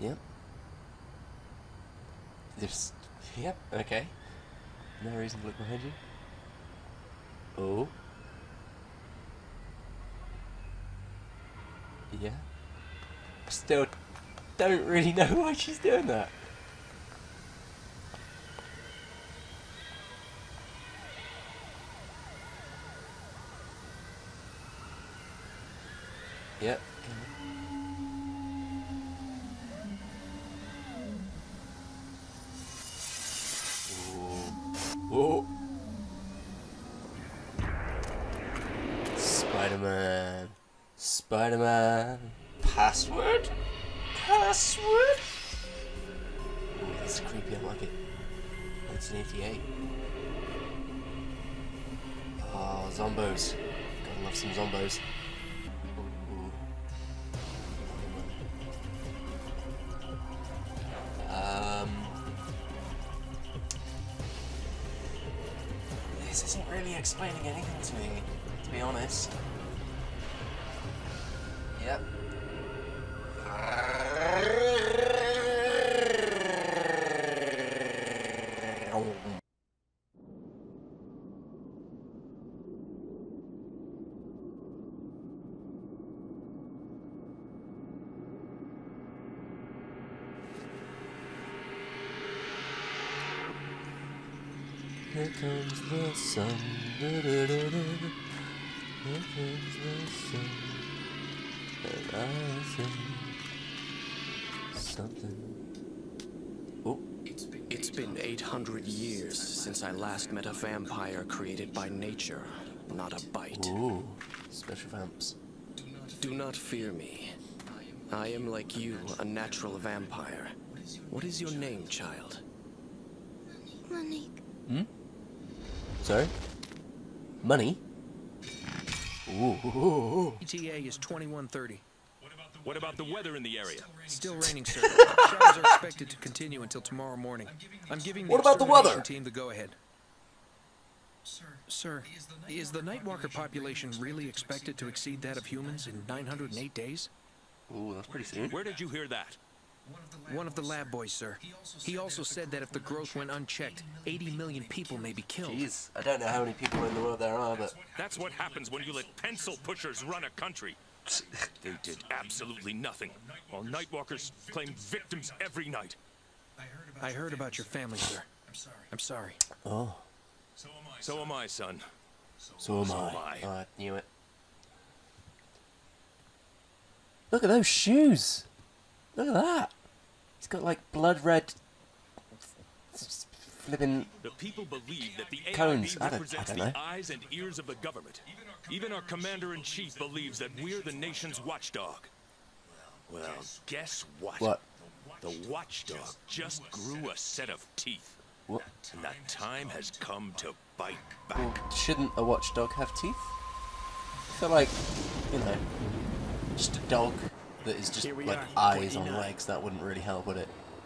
Yep. There's... Yep, okay. No reason to look behind you. Oh. Yeah. Still don't really know why she's doing that. Yep. Oh. Spider-Man. Spider-Man. Password? Password? Ooh, that's creepy, I like it. 1988. Oh, zombos. Gotta love some zombos. This isn't really explaining anything to me, to be honest. Yep. Here comes the sun. Here comes the sun. And I say something. Oh. It's been 800 years since I last met a vampire created by nature, not a bite. Ooh. Special vamps. Do not fear me. I am like you, a natural vampire. What is your name, child? Monique. Hmm? Sorry? Money? Ooh. ETA is 21:30. What about the weather in the area? Still raining, sir. Showers are expected to continue until tomorrow morning. I'm giving the What about the extermination weather? team the go-ahead. Sir, is the Nightwalker population really expected to exceed that of humans in 908 days? Ooh, that's pretty soon. Where did you hear that? One of the lab boys, sir. He also said that if the growth went unchecked, 80 million people may be killed. Jeez, I don't know how many people in the world there are, but... That's what happens when you let pencil pushers run a country. They did absolutely nothing, while Nightwalkers claim victims every night. I heard about your family, sir. I'm sorry. Oh. So am I, son. So am I. I. Oh, I knew it. Look at those shoes! Look at that! He's got like blood red... flipping... The people believe that the Cones. AIB I don't represents know. the eyes and ears of the government. Even our commander-in-chief believes that we're the nation's watchdog. Well, guess what? What? The watchdog just grew a set of teeth. What? And that time has come to bite back. Well, shouldn't a watchdog have teeth? I feel like, you know, just a dog that is just like eyes on legs, that wouldn't really help, would it?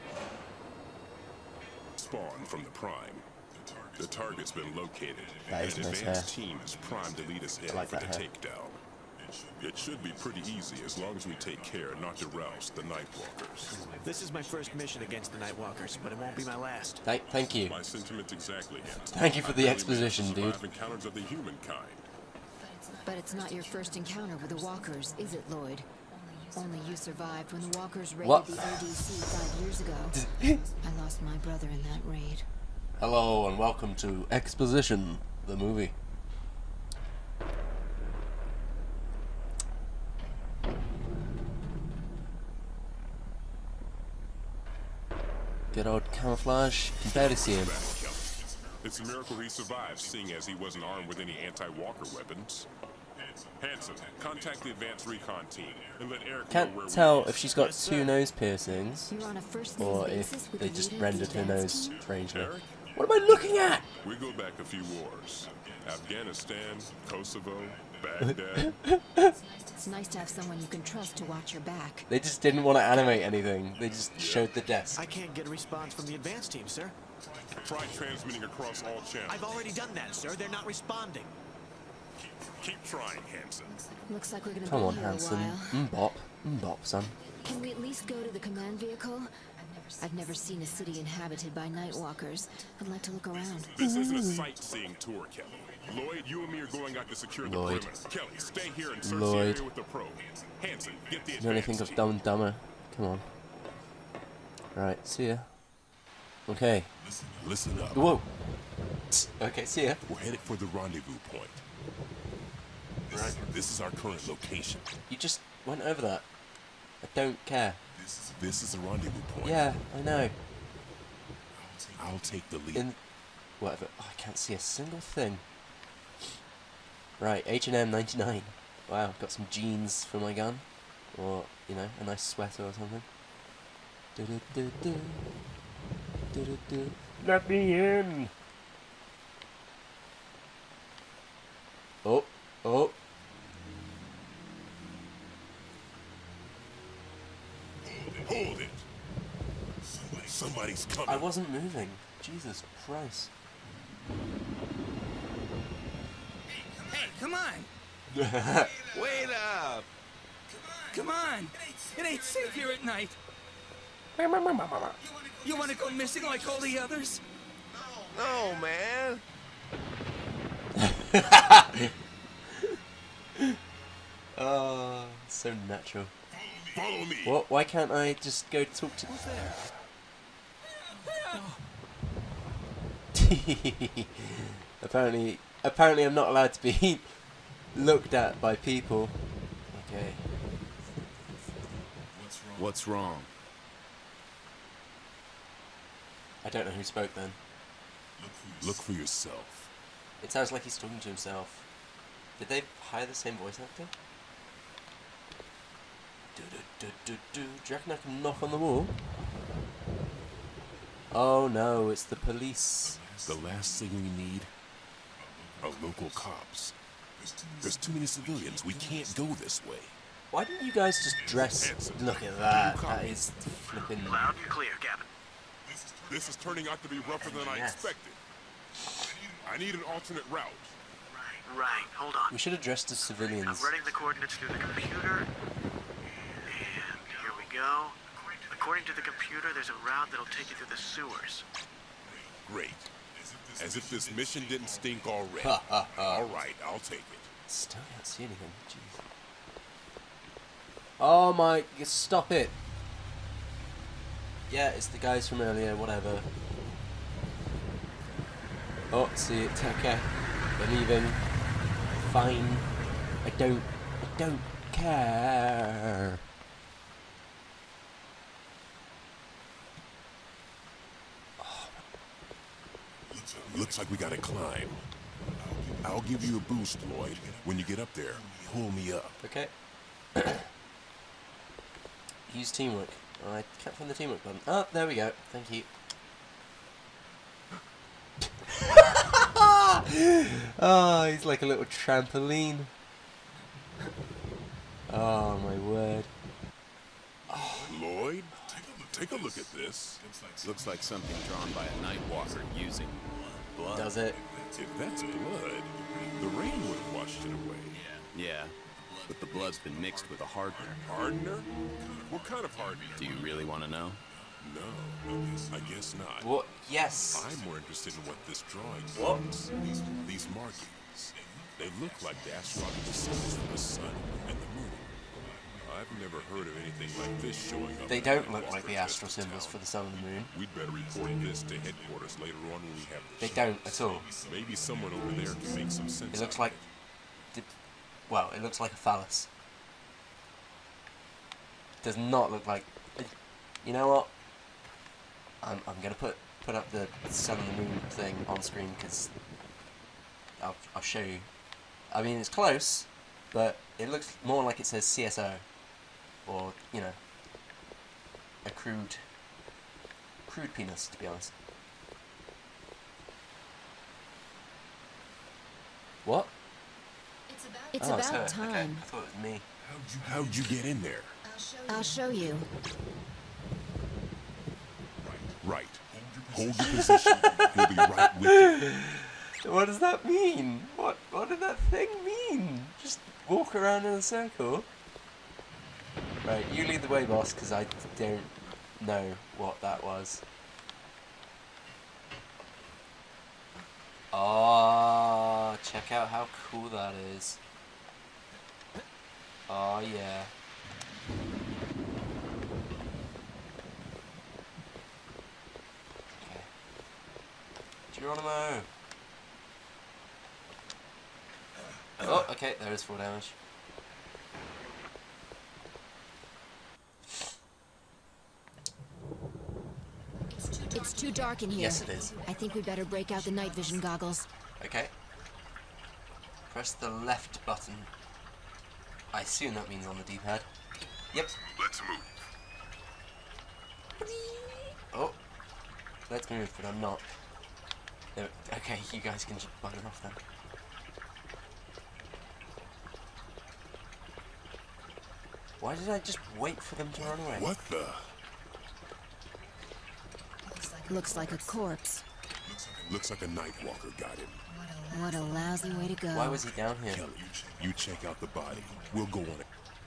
Spawn from the Prime. The target's been located. That is An nice advanced hair. team is primed to lead us in I like for the that hair. takedown. It should be pretty easy as long as we take care not to rouse the Nightwalkers. This is my first mission against the Nightwalkers, but it won't be my last. Thank you. My sentiments exactly, Hanson. Thank you for the I barely exposition, managed to dude. survive encounters of the humankind. But it's not your first encounter with the Walkers, is it, Lloyd? Only you survived when the Walkers raided What? the ODC 5 years ago. I lost my brother in that raid. Hello and welcome to Exposition, the movie. Good old camouflage. You can barely see him. It's a miracle he survived, seeing as he wasn't armed with any anti-walker weapons. Hanson, contact the advanced recon team and let Eric know where Can't we tell are. if she's got two nose piercings You're on a first name or basis if with they the just leader of the rendered her advanced nose team? strangely. Eric? What am I looking at? We go back a few wars. Afghanistan, Kosovo, Baghdad. It's nice to have someone you can trust to watch your back. They just didn't want to animate anything. They just showed the desk. I can't get a response from the advanced team, sir. Try transmitting across all channels. I've already done that, sir. They're not responding. Keep trying, Hanson. Looks like we're gonna Come be on, here a Hanson. while. Mbop, son. Can we at least go to the command vehicle? I've never seen a city inhabited by Nightwalkers. I'd like to look around. This isn't a sightseeing tour, Kelly. Lloyd, you and me are going out to secure the Lloyd. perimeter. Kelly, stay here and search Lloyd. the area with the probe. Hanson, get the You know anything advance of Dumb and Dumber? Come on. Right, see ya. Okay. Listen up. Whoa. Okay, see ya. We're headed for the rendezvous point. Right. This is our current location. You just went over that. I don't care. This is the rendezvous point. Yeah, I know. I'll take the lead. In whatever. Oh, I can't see a single thing. Right, H&M 99. Wow, got some jeans for my gun, or you know, a nice sweater or something. Do-do-do-do. Do-do-do. Let me in. Oh, oh. Hold it. Somebody's coming. I wasn't moving. Jesus Christ. Hey, come on! Wait up! Come on! It ain't safe here at night. You want to go missing like all the others? No, man. Oh, so natural. Follow me. What? Why can't I just go talk to? Who's there? Apparently, I'm not allowed to be looked at by people. Okay. What's wrong? I don't know who spoke then. Look for yourself. It sounds like he's talking to himself. Did they hire the same voice actor? Do you reckon I can knock on the wall? Oh no, it's the police. The last thing we need are local cops. There's too many civilians. We can't go this way. Why didn't you guys just dress? Look at that. That is flipping. Loud and clear, Captain. This is turning out to be rougher than I Yes. expected. I need an alternate route. Right, hold on. We should have dressed as I'm civilians. running the coordinates through the computer. And here we go. According to the computer, there's a route that'll take you through the sewers. Great. As if this mission didn't stink already. Ha, ha, ha. All right, I'll take it. Still can't see anything. Jeez. Oh my! Stop it! Yeah, it's the guys from earlier. Whatever. Oh, see it. Okay. They're leaving. Fine. I don't care. Looks like we gotta climb. I'll give you a boost, Lloyd. When you get up there, pull me up. Okay. Use teamwork. I can't find the teamwork button. Oh, there we go. Thank you. Oh, he's like a little trampoline. Oh my word. Lloyd, take a look at this. Looks like something drawn by a Nightwalker using blood. Does it? If that's blood, the rain would have washed it away. Yeah, but the blood's been mixed with a hardener. Hardener? What kind of hardener? Do you really want to know? No, I guess not. What? Yes. I'm more interested in what this drawing What? means. These markings. They look like the astrological symbols for the sun and the moon. I've never heard of anything like this showing up. They in don't Nightwalker look like the Test astral in symbols town. for the sun and the moon. We'd better report this to headquarters later on when we have the They shot. don't at all. Maybe someone over there can make some sense. It looks out like... of Well, it looks like a phallus. Does not look like... You know what? I'm gonna put up the sun and the moon thing on screen because I'll show you. I mean, it's close, but it looks more like it says CSO, or you know, a crude penis, to be honest. What? It's Oh, about her. Okay. time. I thought it was me. How'd you get in there? I'll show you. Right. Hold your position. He'll be right with you. What does that mean? What did that thing mean? Just walk around in a circle? Right, you lead the way, boss, because I don't know what that was. Oh, check out how cool that is. Oh, yeah. Okay. Geronimo! Oh, okay, there is 4 damage. It's too dark in here. Yes, it is. I think we better break out the night vision goggles. Okay. Press the left button. I assume that means on the D-pad. Yep. Let's move. Oh. Let's move, but I'm not. There, okay, you guys can just bugger off then. Why did I just wait for them to run away? What the? Looks like a corpse. Looks like a Nightwalker got him. What a lousy way to go. Why was he down here? Kelly, you check out the body. We'll go on it.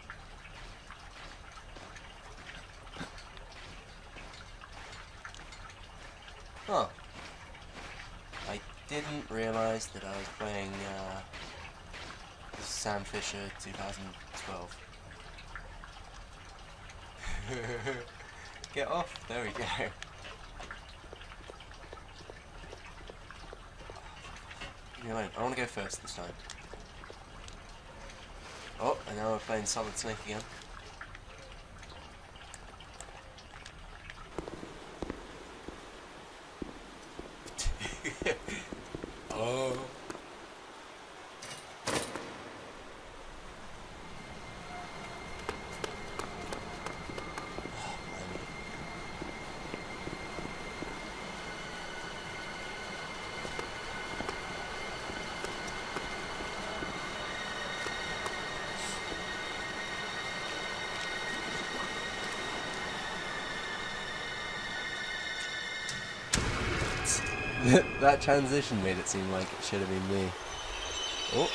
Huh. I didn't realize that I was playing Sam Fisher 2012. Get off. There we go. Leave me alone. I want to go first this time. Oh, and now we're playing Solid Snake again. Oh. That transition made it seem like it should have been me. Oh.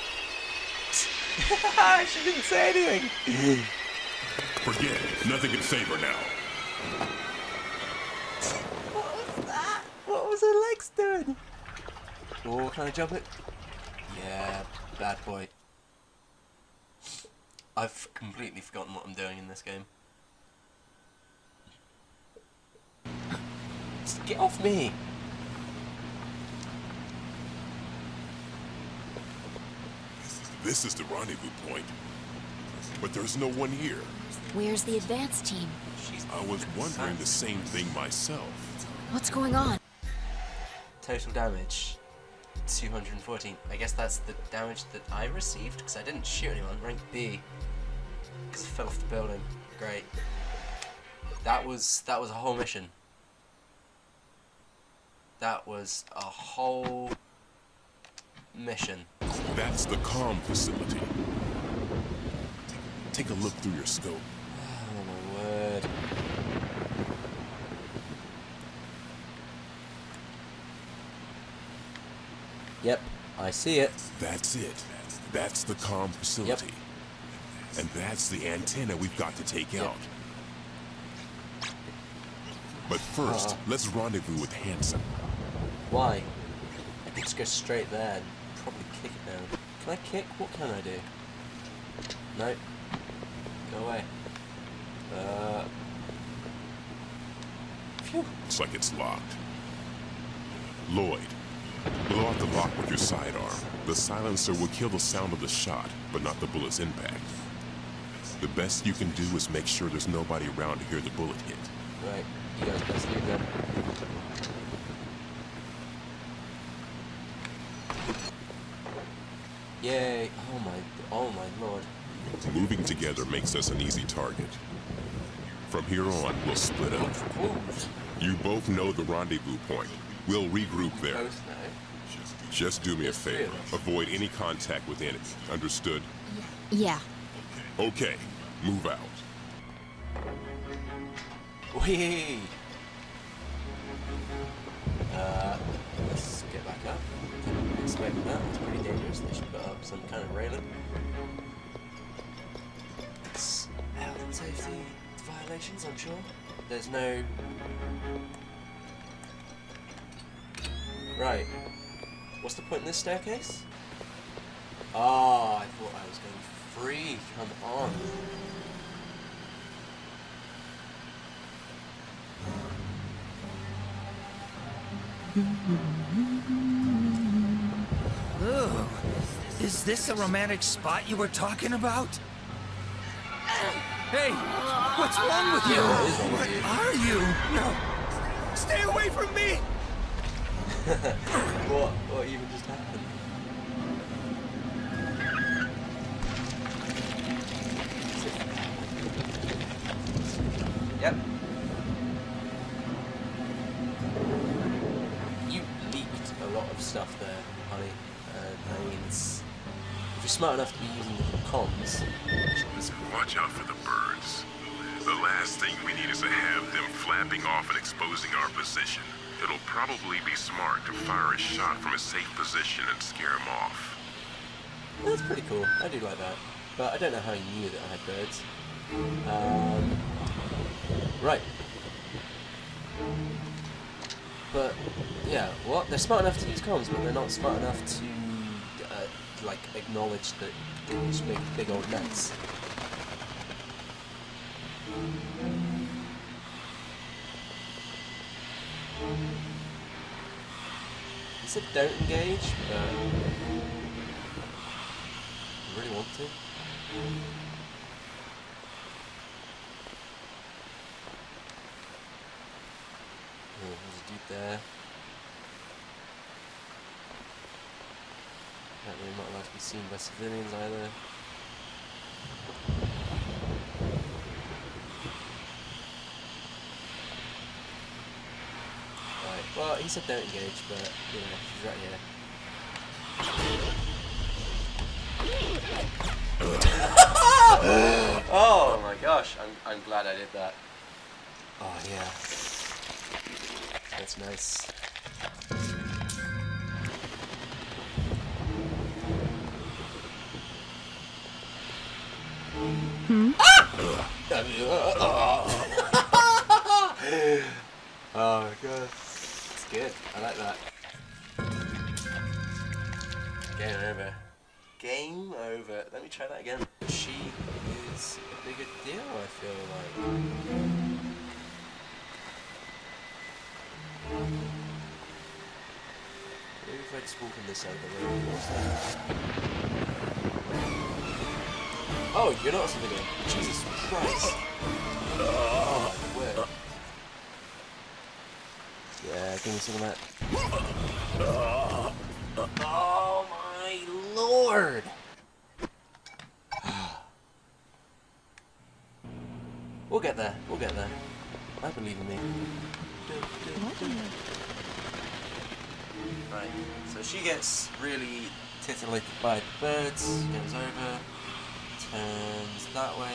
She didn't say anything. Forget it. Nothing can save her now. What was that? What was her legs doing? Oh, can I jump it? Yeah, bad boy. I've completely forgotten what I'm doing in this game. Just get off me! This is the rendezvous point. But there's no one here. Where's the advance team? I was wondering the same thing myself. What's going on? Total damage 214. I guess that's the damage that I received because I didn't shoot anyone. Rank B. Because I fell off the building. Great. That was a whole mission. That was a whole mission. That's the comm facility. Take a look through your scope. Oh my word. Yep, I see it. That's it. That's the comm facility. Yep. And that's the antenna we've got to take out. But first, let's rendezvous with Hansen. Why? I could just go straight there and probably kick it down. Can I kick? What can I do? No. Go away. Phew. Looks like it's locked. Lloyd, blow out the lock with your sidearm. The silencer will kill the sound of the shot, but not the bullet's impact. The best you can do is make sure there's nobody around to hear the bullet hit. Right, you guys best leave then. Yay! Oh my lord. Moving together makes us an easy target. From here on, we'll split up. You both know the rendezvous point. We'll regroup there. Both know. Just do me a favor. Avoid any contact with enemy. Understood? Yeah. Okay, move out. Whee! Let's get back up. Didn't expect that. It's pretty dangerous. They should put up some kind of railing. It's out. safety violations, I'm sure. There's no... Right. What's the point in this staircase? Oh, I thought I was going free. Come on. Ooh, is this a romantic spot you were talking about? Hey, what's wrong with you? What is wrong with you? Are you? No, stay away from me! What even just happened? Yep. You leaked a lot of stuff there, honey. That means if you're smart enough to be using the comms, Watch out for the birds. The last thing we need is to have them flapping off and exposing our position. It'll probably be smart to fire a shot from a safe position and scare them off. that's pretty cool. I do like that. But I don't know how you knew that I had birds. Right. But, yeah, what? They're smart enough to use comms, but they're not smart enough to, like, acknowledge that they just make big old nets. He said don't engage, but I really want to. Oh, there's a dude there. Apparently not allowed to be seen by civilians either. Right, well, he said don't engage, but, you know, she's right here. Oh my gosh, I'm glad I did that. Oh yeah. That's nice. Oh my god. It's good. I like that. Game over. Game over. Let me try that again. She is a bigger deal, I feel like. Maybe if I just walk on this side of the road. Oh, you're not a civilian. Jesus Christ. Oh, my word. Yeah, give me some of that. Oh my lord! We'll get there. We'll get there. I believe in me. Right. So she gets really titillated by the birds. Goes over. Turns that way.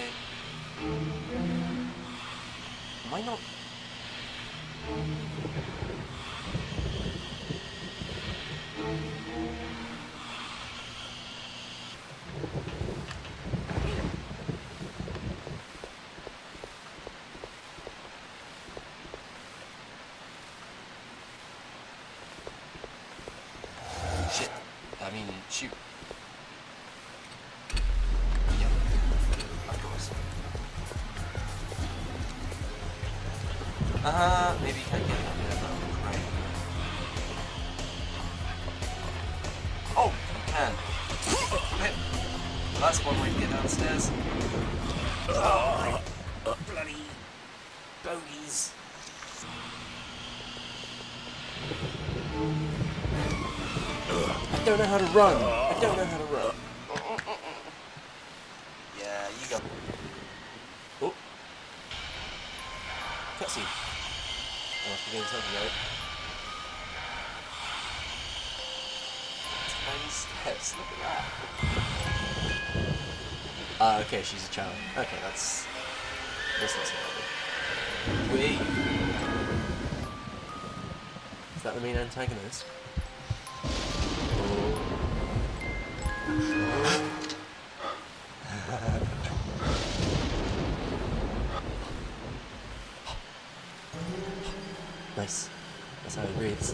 Am I not? Shit. I mean, shoot. Yeah. Of course. Maybe you can't get that there, though. Right. Oh, you can. Okay. That's one way to get downstairs. Oh, my bloody bogies. I don't know how to run. I don't know how to run. Yeah, you go. Oh. Cutscene. I'll have to get something right. Tiny steps, look at that. Okay, she's a child. Okay, that's not so bad. Wait. Is that the main antagonist? nice. That's how he breathes.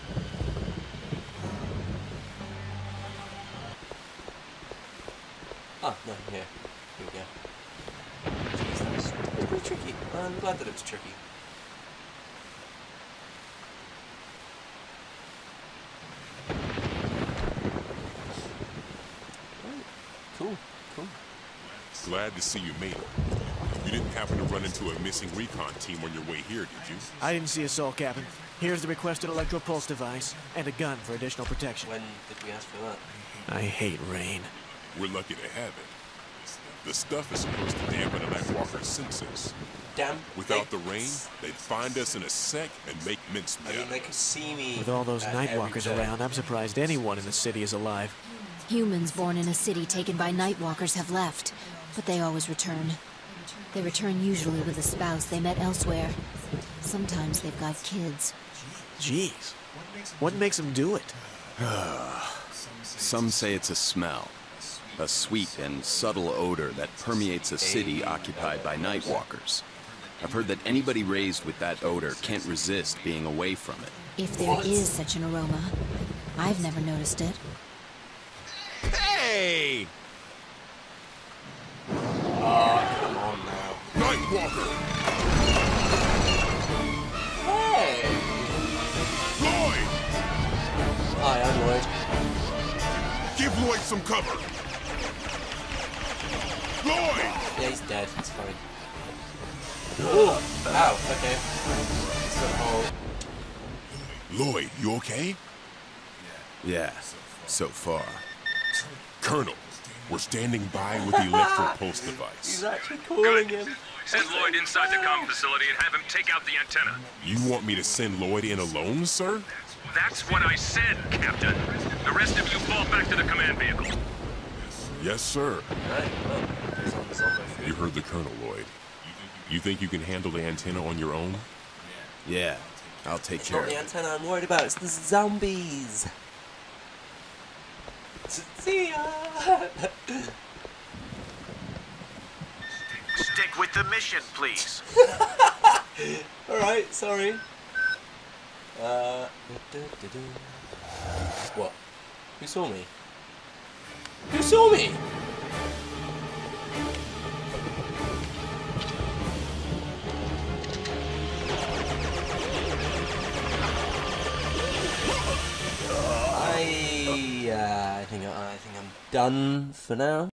Oh, no, here. Here we go. Jeez, that was pretty tricky. I'm glad that it was tricky. Cool, cool. Glad to see you made it. You didn't happen to run into a missing recon team on your way here, did you? I didn't see a soul, Captain. Here's the requested electro-pulse device, and a gun for additional protection. When did we ask for that? I hate rain. We're lucky to have it. The stuff is supposed to dampen a Nightwalker's senses. Damn. Without the rain, they'd find us in a sec and make mincemeat. I mean, they could see me. With all those Nightwalkers around, I'm surprised anyone in the city is alive. Humans born in a city taken by Nightwalkers have left, but they always return. They return usually with a spouse they met elsewhere. Sometimes they've got kids. Jeez. What makes them do it? Some say it's a smell. A sweet and subtle odor that permeates a city occupied by Nightwalkers. I've heard that anybody raised with that odor can't resist being away from it. If there is such an aroma, I've never noticed it. Hey! Oh, come on now. Nightwalker! Hey! Lloyd! Hi, I'm Lloyd. Give Lloyd some cover! Lloyd! Yeah, he's dead. It's fine. Oh! Ow, okay. He's got a hole. Lloyd, you okay? Yeah, so far. Colonel, we're standing by with the electro-pulse device. He's actually calling him. Send Lloyd inside the comm facility and have him take out the antenna. You want me to send Lloyd in alone, sir? That's what I said, Captain. The rest of you fall back to the command vehicle. Yes, sir. Right, well, he's on the zombie. You heard the Colonel, Lloyd. You think you can handle the antenna on your own? Yeah, I'll take It's care not of the it. antenna I'm worried about, it's the zombies. See ya! Stick with the mission, please. Alright, sorry. What? Who saw me? Who saw me? I think I'm done for now.